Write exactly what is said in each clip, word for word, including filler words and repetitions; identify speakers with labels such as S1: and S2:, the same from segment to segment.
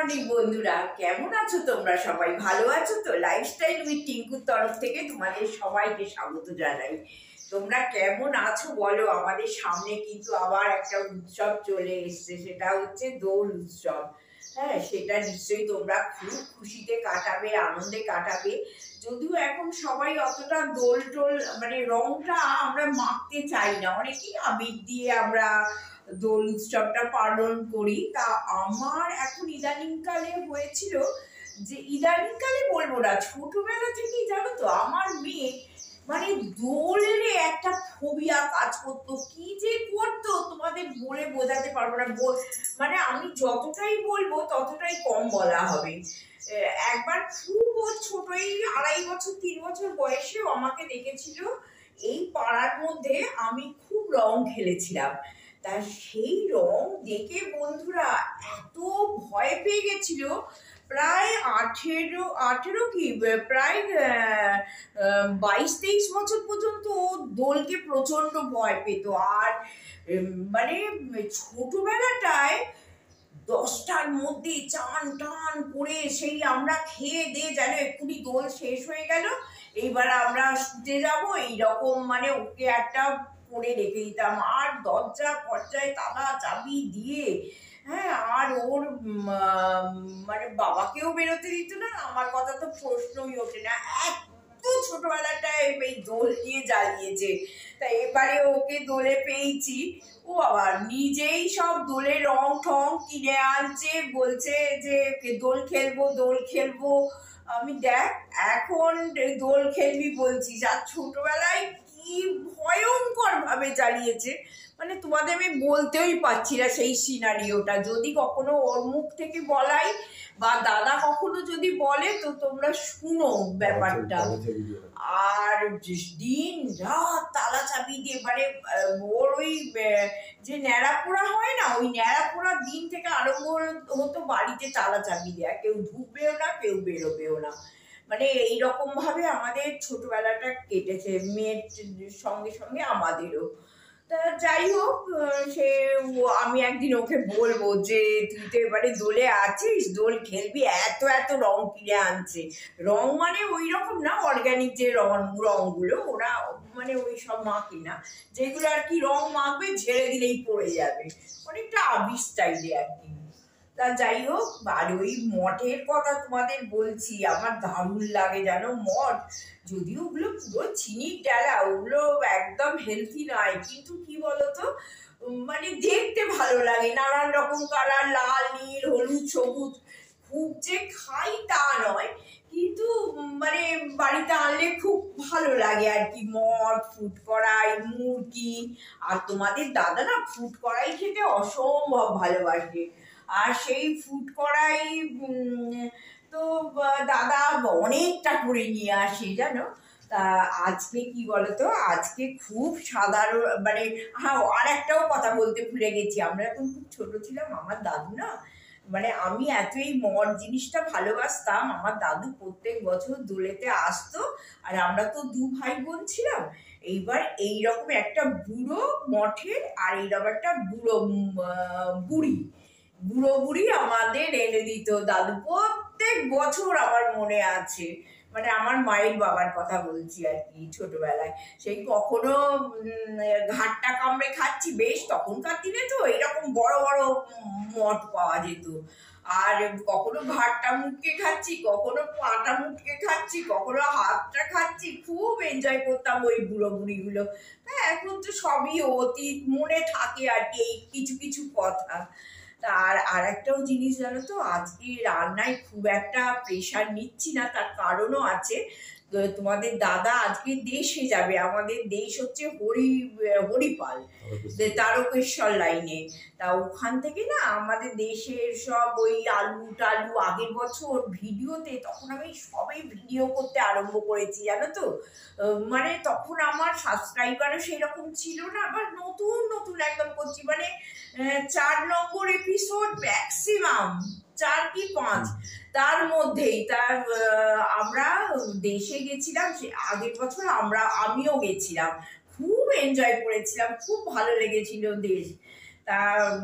S1: Morning বন্ধুরা, কেমন আছো তোমরা? সবাই ভালো আছো তো? লাইফস্টাইল উইথ টিঙ্কুর তরফ থেকে তোমাদের সবাইকে স্বাগত জানাই। তোমরা কেমন আছো বলো? আমাদের সামনে কিন্তু আবার একটা উৎসব চলে এসছে, সেটা হচ্ছে দোল উৎসব। হ্যাঁ, সেটা নিশ্চয়ই তোমরা খুব খুশিতে কাটাবে, আনন্দে কাটাবে। যদিও এখন সবাই অতটা দোল টোল মানে রংটা আমরা মাখতে চাই না, অনেকেই আবির দিয়ে আমরা দোল উৎসবটা পালন করি। তা আমার এখন ইদানিংকালে হয়েছিল যে, ইদানিংকালে বলবো না, ছোটবেলা থেকেই জানো তো আমার মেয়ে মানে দোলের একটা ফোবিয়া কাজ করতো। কি যে করতো তোমাদের বলে বোঝাতে পারবো না। মানে আমি যতটাই বলবো ততটাই কম বলা হবে। একবার খুব ছোট, এই আড়াই বছর তিন বছর বয়সেও আমাকে দেখেছিল এই পাড়ার মধ্যে আমি খুব রং খেলেছিলাম। তা সেই রং দেখে বন্ধুরা এত ভয় পেয়ে গেছিল, প্রায় আঠেরো আঠেরো কি প্রায় বাইশ তেইশ বছর পর্যন্ত ও দোলকে প্রচন্ড ভয় পেত। আর মানে ছোটবেলাটায় দশটার মধ্যে চান টান করে সেই আমরা খেয়ে দিয়ে যেন এক্ষুনি দোল শেষ হয়ে গেল, এইবার আমরা শুতে যাব, এইরকম মানে ওকে একটা করে রেখে দিতাম। আর দরজা ফরজায় তালা চাবি দিয়ে, হ্যাঁ, আর ওর মানে বাবাকেও বেরোতে দিত না, আমার কথা তো প্রশ্নই ওঠে না। এত ছোটবেলাটায় এই দোল নিয়ে জ্বালিয়েছে। তা এবারে ওকে দোলে পেয়েছি, ও আবার নিজেই সব দোলে রং ঠং কিনে আনছে, বলছে যে দোল খেলবো দোল খেলবো। আমি দেখ এখন দোল খেলবি বলছিস, আর ছোটবেলায় কি ভয়ঙ্কর ভাবে জ্বালিয়েছে, মানে তোমাদের আমি বলতেই পারছি না সেই সিনারিওটা। যদি কখনো ওর মুখ থেকে বলাই বা দাদা কখনো যদি বলে তো তোমরা শুনো ব্যাপারটা। আর দিন রাত তালা চাবি দিয়ে, মানে ওর ওই যে ন্যাড়া পোড়া হয় না, ওই ন্যাড়া পোড়ার দিন থেকে আরম্ভ হতো বাড়িতে তালা চাবি দেয়া, কেউ ঢুকবেও না কেউ বেরোবেও না। মানে এইরকম ভাবে আমাদের ছোটবেলাটা কেটেছে, মেয়ের সঙ্গে সঙ্গে আমাদেরও। তা যাই হোক, সে আমি একদিন ওকে বলবো যে তুই তো এবারে দোলে আছিস, দোল খেলবি, এত এত রং কিনে আনছে। রং মানে ওই রকম না, অর্গানিক যে রং রংগুলো ওরা মানে ওই সব মাখে না, যেগুলো আর কি রং মাখবে ঝেড়ে দিলেই পড়ে যাবে, অনেকটা আবির স্টাইলে আর কি। তা যাই হোক, আর ওই মঠের কথা তোমাদের বলছি, আমার দারুণ লাগে জানো মঠ। যদিও ওগুলো পুরো চিনির ডালা, ওগুলো একদম হেলথি নয়, কিন্তু কি বলতো মানে দেখতে ভালো লাগে, নানান রকম কালার, লাল নীল হলুদ সবুজ। খুব যে খাই তা নয়, কিন্তু মানে বাড়িতে আনলে খুব ভালো লাগে আর কি। মঠ, ফুট কড়াই, মুরগি, আর তোমাদের দাদা না ফুট কড়াই খেতে অসম্ভব ভালোবাসে। আর সেই ফুট কড়াই তো দাদা অনেকটা করে নিয়ে আসে জানো। তা আজকে কি বলতো, আজকে খুব সাধারণ মানে, হ্যাঁ আর একটাও কথা বলতে ভুলে গেছি, আমরা এখন খুব ছোট ছিলাম, আমার দাদু না মানে আমি এত এই মঠ জিনিসটা ভালোবাসতাম, আমার দাদু প্রত্যেক বছর দোলেতে আসতো, আর আমরা তো দু ভাই বোন ছিলাম। এইবার এইরকম একটা বুড়ো মঠের আর এইরকম একটা বুড়ো বুড়ি বুড়ো বুড়ি আমাদের এনে দিত দাদু প্রত্যেক বছর, আমার মনে আছে। মানে আমার মায়ের বাবার কথা বলছি আর কি, ছোটবেলায় সেই কখনো ঘাটটা কামড়ে খাচ্ছি, বেশ তখনকার দিনে তো এরকম বড় বড় মঠ পাওয়া যেত। আর কখনো ঘাটটা মুটকে খাচ্ছি, কখনো পাটা মুটকে খাচ্ছি, কখনো হাতটা খাচ্ছি, খুব এনজয় করতাম ওই বুড়ো বুড়িগুলো। হ্যাঁ, এখন তো সবই অতীত, মনে থাকে আর কি এই কিছু কিছু কথা। আর আর একটাও জিনিস জানো তো, আজকে রান্নায় খুব একটা প্রেশার নিচ্ছি না, তার কারণও আছে। তোমাদের দাদা আজকে দেশে যাবে, আমাদের দেশ হচ্ছে হরি হরিপাল তারকেশ্বর লাইনে। তা ওখান থেকে না আমাদের দেশের সব ওই আলু টালু, আগের বছর ভিডিওতে তখন আমি সবাই ভিডিও করতে আরম্ভ করেছি জানো তো। মানে তখন আমার সাবস্ক্রাইবারও সেই রকম ছিল না, আবার নতুন নতুন একদম করছি, মানে চার নম্বর এপিসোড ম্যাক্সিমাম, চার কি পাঁচ তার মধ্যেই। তার আমরা দেশে গেছিলাম আগের বছর, আমরা আমিও গেছিলাম, খুব এনজয় করেছিলাম, খুব ভালো লেগেছিল দেশ। তা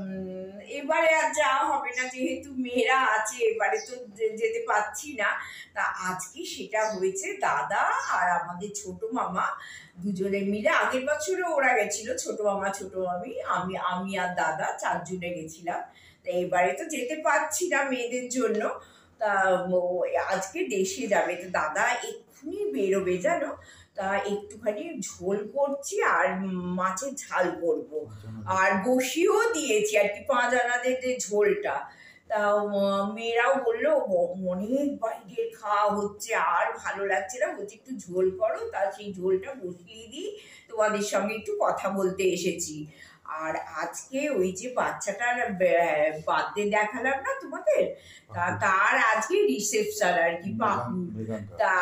S1: এবারে আর যাওয়া হবে না, যেহেতু মেয়েরা আছে এবারে তো যেতে পারছি না। তা আজকে সেটা হয়েছে, দাদা আর আমাদের ছোট মামা দুজনে মিলে, আগের বছরও ওরা গেছিল, ছোট মামা ছোট মামি, আমি আমি আর দাদা চারজনে গেছিলাম। তা এবারে তো যেতে পারছি না মেয়েদের জন্য। তা আজকে দেশে যাবে, তো দাদা এক্ষুনি বেরোবে জানো। তা একটুখানি ঝোল করছি আর মাছের ঝাল করবো, আর বসিয়েও দিয়েছি আর কি পাঁচ আনাদের যে ঝোলটা। তা মেয়েরাও বললো অনেক বাইরের খাওয়া হচ্ছে আর ভালো লাগছে না, বলছি একটু ঝোল করো। তা সেই ঝোলটা বসিয়ে দিই, তোমাদের সঙ্গে একটু কথা বলতে এসেছি। আর আজকে ওই যে বাচ্চাটার বার্থডে দেখালাম না তোমাদের, তা তার আজকে রিসেপশন আর কি, পাকুর। তা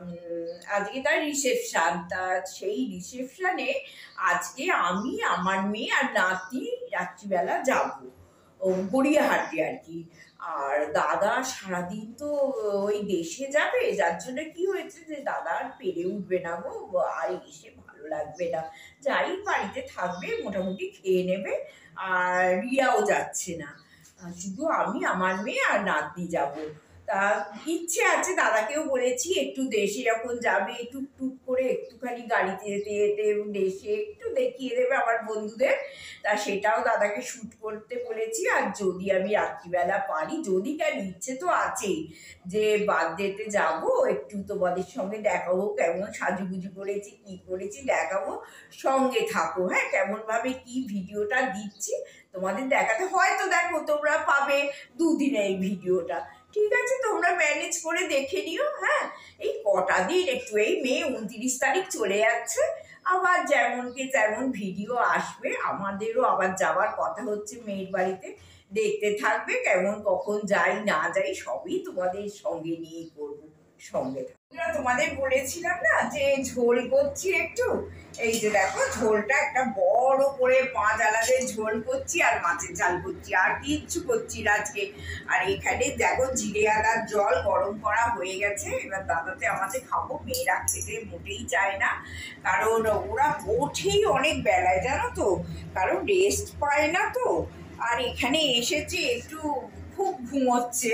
S1: আজকে তার রিসেপশন, তা সেই রিসেপশনে আজকে আমি, আমার মেয়ে আর নাতি রাত্রিবেলা যাবো ও গড়িয়াহাটে আর কি। আর দাদা সারাদিন তো ওই দেশে যাবে, যার জন্য কি হয়েছে যে দাদা আর পেরে উঠবে না গো, আর এসে ভালো লাগবে না, যাই বাড়িতে থাকবে মোটামুটি খেয়ে নেবে। আর রিয়াও যাচ্ছে না, শুধু আমি, আমার মেয়ে আর নাতনি যাবো। তা ইচ্ছে আছে, দাদাকেও বলেছি একটু দেশে যখন যাবে টুকটুক করে একটুখানি গাড়িতে যেতে যেতে দেশে একটু দেখিয়ে দেবে আমার বন্ধুদের। তা সেটাও দাদাকে শ্যুট করতে বলেছি। আর যদি আমি রাত্রিবেলা পারি, যদি কেন, ইচ্ছে তো আছেই যে বার্থডেতে যাবো, একটু তোমাদের সঙ্গে দেখাবো কেমন সাজুগুজু করেছি, কি করেছি দেখাবো, সঙ্গে থাকো হ্যাঁ, কেমনভাবে কি ভিডিওটা দিচ্ছি তোমাদের দেখাতে। হয়তো দেখো তোমরা পাবে দুদিনে এই ভিডিওটা, ঠিক আছে, তোমরা ম্যানেজ করে দেখে নিও। হ্যাঁ, এই কটা দিন একটু, এই মে উনত্রিশ তারিখ চলে যাচ্ছে, আবার যেমনকে তেমন ভিডিও আসবে। আমাদেরও আবার যাওয়ার কথা হচ্ছে মেয়ের বাড়িতে, দেখতে থাকবে কেমন কখন যাই না যাই সবই তোমাদের সঙ্গে নিয়ে করবো, সঙ্গে থাকবে। তোমাদের বলেছিলাম না যে ঝোল করছি একটু, এই যে দেখো ঝোলটা একটা বড় করে পাঁচ আলাদের ঝোল করছি আর মাছের ঝাল করছি, আর কিচ্ছু করছি না আজকে। আর এখানে দেখো জিরে আদার জল গরম করা হয়ে গেছে, এবার দাদাতে আমাদের খাবো। মেয়েরা খেতে মোটেই চায় না, কারণ ওরা ওঠেই অনেক বেলায় জানো তো, কারণ রেস্ট পায় না তো। আর এখানে এসেছে একটু খুব ঘুমোচ্ছে,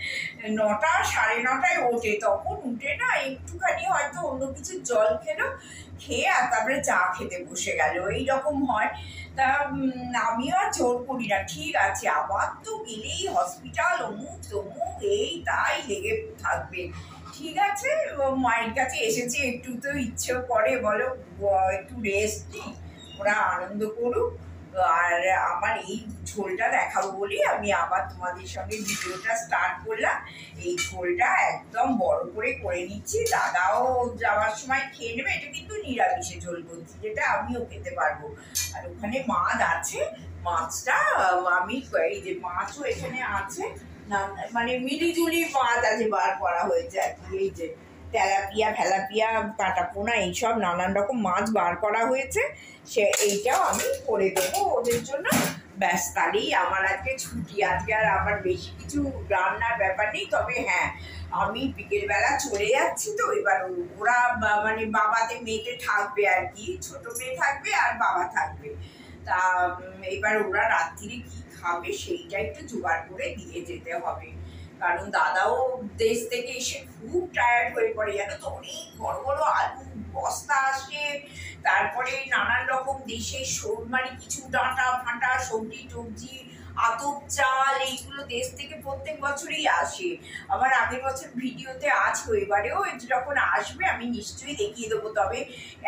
S1: নটা সাড়ে নটায় ওঠে, তখন উঠে না একটুখানি হয়তো অন্য কিছু জল খেলো, খেয়ে আর তারপরে চা খেতে বসে গেল, এইরকম হয়। তা আমিও আর জোর করি না, ঠিক আছে আবার তো গেলেই হসপিটাল, অমুক তমুক এই তাই লেগে থাকবে, ঠিক আছে। মায়ের কাছে এসেছি, একটু তো ইচ্ছেও করে বলো, একটু রেস্ট নিই, ওরা আনন্দ করুক। আর আমার এই ঝোলটা দেখাবো বলি আমি আবার তোমাদের সঙ্গে ভিডিওটা স্টার্ট করলাম। এই ঝোলটা একদম বড় করে করে নিচ্ছি, দাদাও যাওয়ার সময় খেয়ে নেবে। এটা কিন্তু নিরামিষে ঝোল করছি, যেটা আমিও খেতে পারবো। আর ওখানে মাছ আছে, মাছটা আমি এই যে মাছও এখানে আছে না, মানে মিলিজুলি মাছ আছে, বার করা হয়েছে আর কি। এই যে তেলাপিয়া ফেলাপিয়া কাটা পোনা এইসব নানান রকম মাছ বার করা হয়েছে, সে এইটাও আমি করে দেবো ওদের জন্য। ব্যাস, তাহলেই আমার আজকে ছুটি। আজকে আর আমার বেশি কিছু রান্নার ব্যাপার নেই, তবে হ্যাঁ আমি বিকেলবেলা চলে যাচ্ছি তো, এবার ওরা মানে বাবাতে মেয়েতে থাকবে আর কি, ছোট মেয়ে থাকবে আর বাবা থাকবে। তা এবার ওরা রাত্রিরে কি খাবে সেইটা একটু জোগাড় করে দিয়ে যেতে হবে, কারণ দাদাও দেশ থেকে এসে খুব টায়ার্ড হয়ে পড়ে জানো তো। অনেক বড় বড় আলু বস্তা আসে, তারপরে নানান রকম দেশের মানে কিছু ডাঁটা ফাঁটা সবজি টবজি আতপ চাল, এইগুলো দেশ থেকে প্রত্যেক বছরই আসে। আবার আগের বছর ভিডিওতে আছে, এবারেও যখন আসবে আমি নিশ্চয়ই দেখিয়ে দেবো। তবে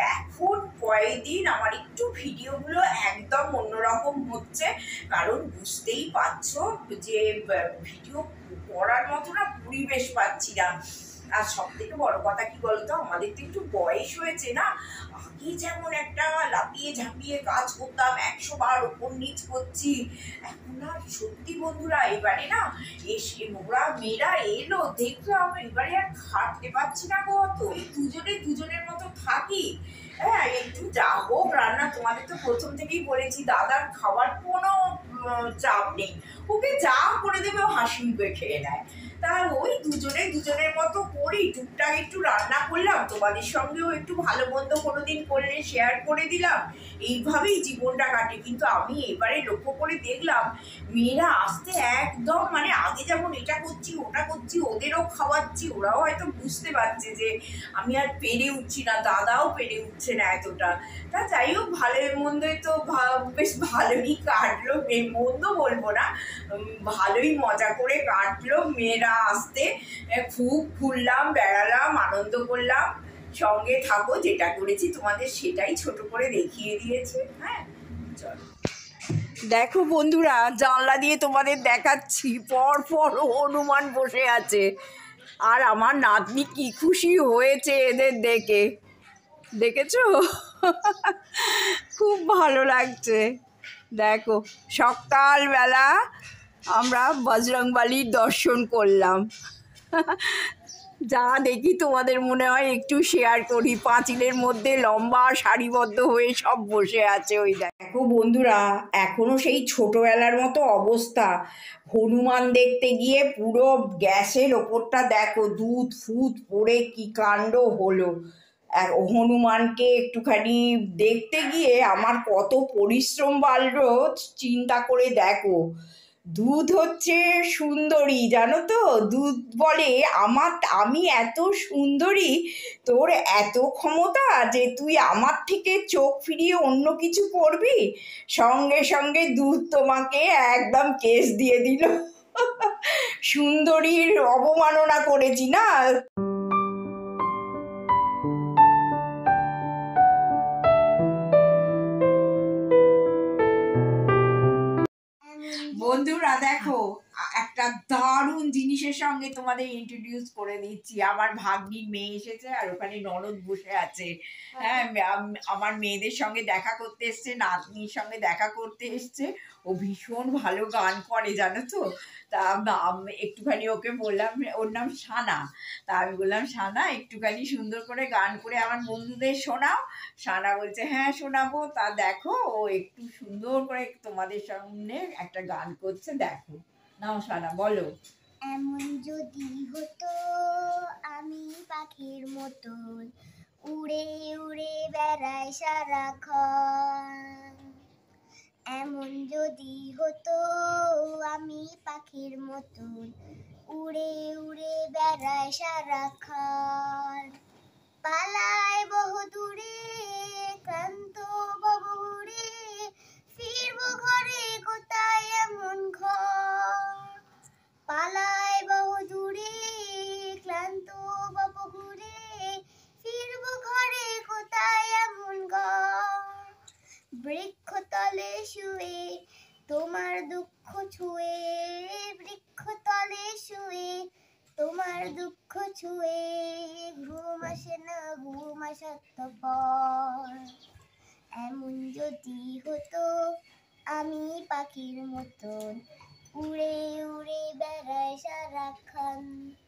S1: এখন কয়েকদিন আমার একটু ভিডিওগুলো একদম অন্যরকম হচ্ছে, কারণ বুঝতেই পারছো যে ভিডিও করার মতো না পরিবেশ পাচ্ছি না। আর সব থেকে বড় কথা কি বলতো, আমাদের তো একটু বয়স হয়েছে না, আগে যেমন একটা লাফিয়ে ঝাঁপিয়ে কাজ করতাম, একশো বার ওপর নিচ করছি, এখন আর সত্যি বন্ধুরা এবারে না এসে ওরা মেয়েরা এলো দেখলাম, এবারে আর খাটতে পারছি না গো, তো এই দুজনে দুজনের মতো থাকি। হ্যাঁ, একটু যা হোক রান্না, তোমাদের তো প্রথম থেকেই বলেছি দাদার খাওয়ার কোনো চাপ নেই, ওকে যা করে দেবে ও হাসি মুখে খেয়ে নেয়। তা ওই দুজনে দুজনের মতো করি, টুকটাক একটু রান্না করলাম, তোমাদের সঙ্গেও একটু ভালো মন্দ কোনোদিন করলে শেয়ার করে দিলাম, এইভাবেই জীবনটা কাটে। কিন্তু আমি এবারে লক্ষ্য করে দেখলাম মেয়েরা আসতে একদম মানে আগে যেমন এটা করছি ওটা করছি, ওদেরও খাওয়াচ্ছি, ওরাও হয়তো বুঝতে পারছে যে আমি আর পেরে উঠছি না, দাদাও পেরে উঠছে না এতটা। তা যাই হোক, ভালোর মন্দই তো বেশ ভালোই কাটলো, মন্দ বলবো না, ভালোই মজা করে কাটলো। মেয়েরা আসতে খুব ঘুরলাম, বেড়ালাম, আনন্দ করলাম। সঙ্গে থাকো, যেটা করেছি তোমাদের সেটাই ছোট করে দেখিয়ে দিয়েছি। হ্যাঁ, চলো দেখো বন্ধুরা, জানলা দিয়ে তোমাদের দেখাচ্ছি, পর পর হনুমান বসে আছে। আর আমার নাতনি কি খুশি হয়েছে এদের দেখে, দেখেছো? খুব ভালো লাগছে। দেখো, সকালবেলা আমরা বজরংবলীর দর্শন করলাম। যা দেখি তোমাদের মনে হয় একটু শেয়ার করি। পাঁচিলের মধ্যে লম্বা সারিবদ্ধ হয়ে সব বসে আছে। ওই দেখো বন্ধুরা, এখনো সেই ছোটবেলার মতো অবস্থা। হনুমান দেখতে গিয়ে পুরো গ্যাসের ওপরটা দেখো দুধ ফুট পড়ে কি কাণ্ড হলো। আর হনুমানকে একটুখানি দেখতে গিয়ে আমার কত পরিশ্রম বাড়লো চিন্তা করে দেখো। দুধ হচ্ছে সুন্দরী, জানো তো, দুধ বলে আমার আমি এত সুন্দরী, তোর এত ক্ষমতা যে তুই আমার থেকে চোখ ফিরিয়ে অন্য কিছু করবি। সঙ্গে সঙ্গে দুধ তোমাকে একদম কেস দিয়ে দিল। সুন্দরীর অবমাননা করেছি না। বন্ধুরা দেখো, একটা দারুণ জিনিসের সঙ্গে তোমাদের ইন্ট্রোডিউস করে দিচ্ছি। আমার ভাগ্নির মেয়ে এসেছে আর ওখানে ননদ বসে আছে। হ্যাঁ, আমার মেয়েদের সঙ্গে দেখা করতে এসছে, নাতনির সঙ্গে দেখা করতে এসছে। ও ভীষণ ভালো গান করে, জানো তো। তা একটুখানি ওকে বললাম, ওর নাম সানা। তা আমি বললাম, সানা একটুখানি সুন্দর করে গান করে আমার বন্ধুদের শোনাও। সানা বলছে হ্যাঁ শোনাবো। তা দেখো, ও একটু সুন্দর করে তোমাদের সামনে একটা গান করছে, দেখো। নাও সানা, বলো।
S2: এমন যদি হতো আমি পাখির মতন উড়ে উড়ে বেড়াই সারাক্ষণ। এমন যদি হতো আমি পাখির মতন উড়ে উড়ে বেড়াই সারাক্ষণ। পালায় বহু দূরে ক্লান্ত বহুরে, ফিরবো ঘরে কোথায় এমন ঘর। পালায় বহু দূরে ক্লান্ত বহুরে, ফিরবো ঘরে কোথায় এমন ঘর। বৃক্ষতলে শুয়ে তোমার দুঃখ ছুঁয়ে, বৃক্ষতলে শুয়ে তোমার দুঃখ ছুঁয়ে, ঘুম আসে না ঘুম আসার। এমন যদি হতো আমি পাখির মতন উড়ে উড়ে বেড়াই সারাক্ষণ।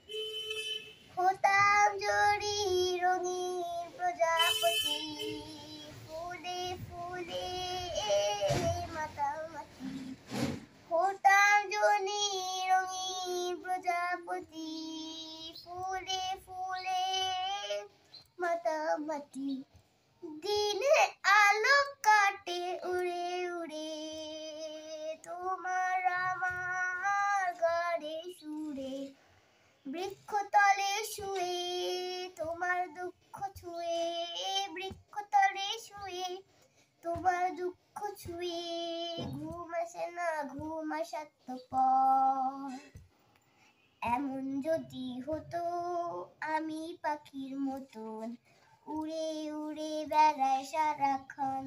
S2: হতাম যদি রঙিন প্রজাপতি, ফুলে ফুলে মাতামাতি। হতাম যদি রঙিন প্রজাপতি, ফুলে ফুলে মাতামাতি। দিনে আলো কাটে উড়ে উড়ে, তোমার আমার গাড়ে সুরে। বৃক্ষতলে শুয়ে তোমার দুঃখ ছুঁয়ে, বৃক্ষতলে শুয়ে তোমার দুঃখ ছুঁয়ে, ঘুম আসে না ঘুম আসার পর। এমন যদি হতো আমি পাখির মতন উড়ে উড়ে বেড়াই সারাক্ষণ।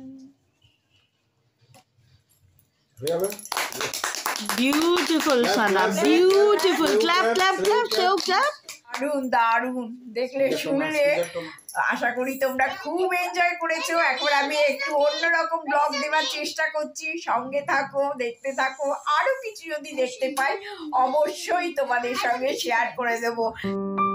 S3: Beautiful, Sana. Beautiful. Clap, clap, clap. Show, clap.
S1: দারুণ দারুণ, দেখলে শুনলে, আশা করি তোমরা খুব এনজয় করেছো। এখন আমি একটু অন্যরকম ব্লগ দেওয়ার চেষ্টা করছি, সঙ্গে থাকো, দেখতে থাকো। আরো কিছু যদি দেখতে পাই অবশ্যই তোমাদের সঙ্গে শেয়ার করে দেবো।